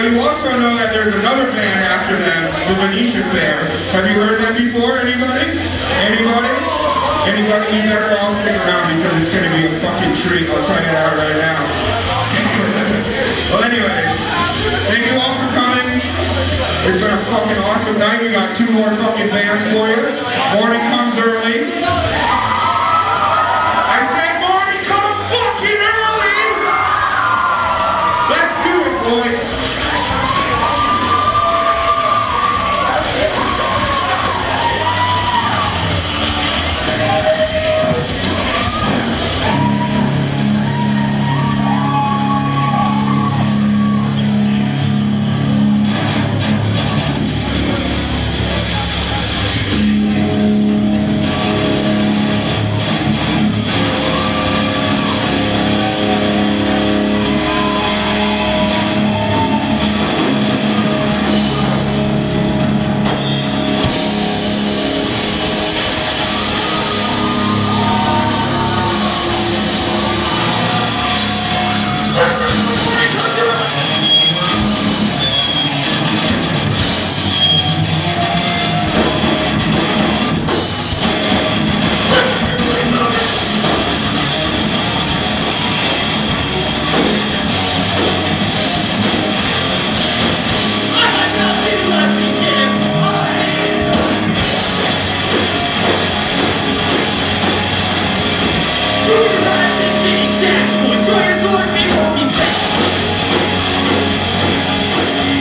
you also know that there's another band after them, the Venetian Fair. Have you heard them before? Anybody? Anybody? Anybody? You better all stick around because it's going to be a fucking treat. I'll tell you that right now. Well, anyways, thank you all for coming. It's been a fucking awesome night. We got 2 more fucking bands for you. Morning comes early. I said morning comes fucking early! Let's do it, boys.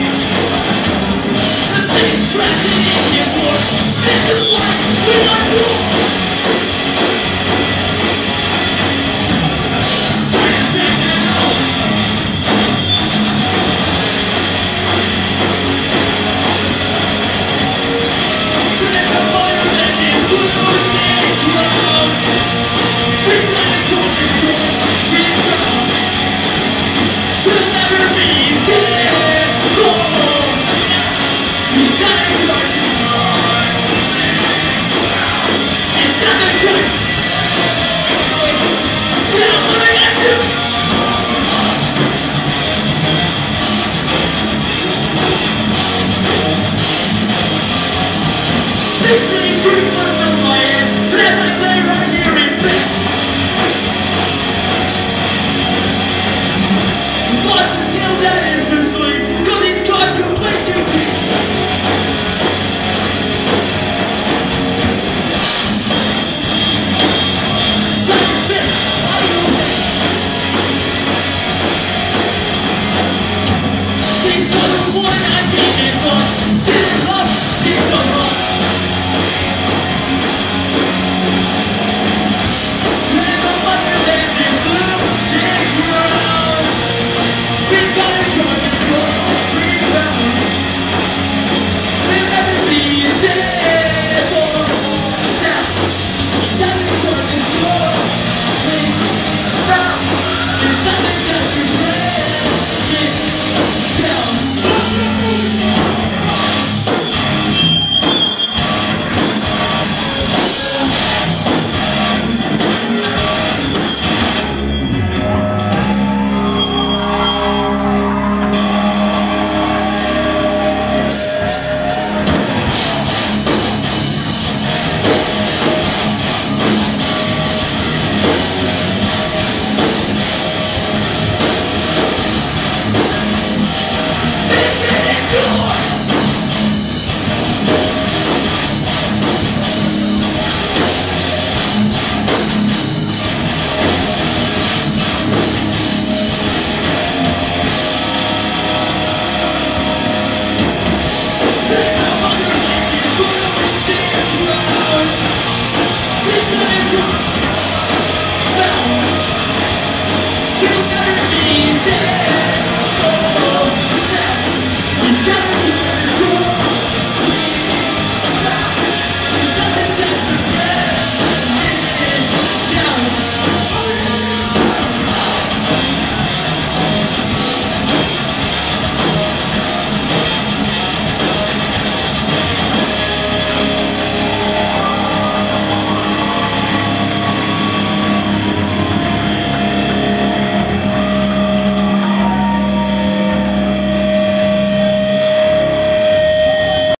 We want to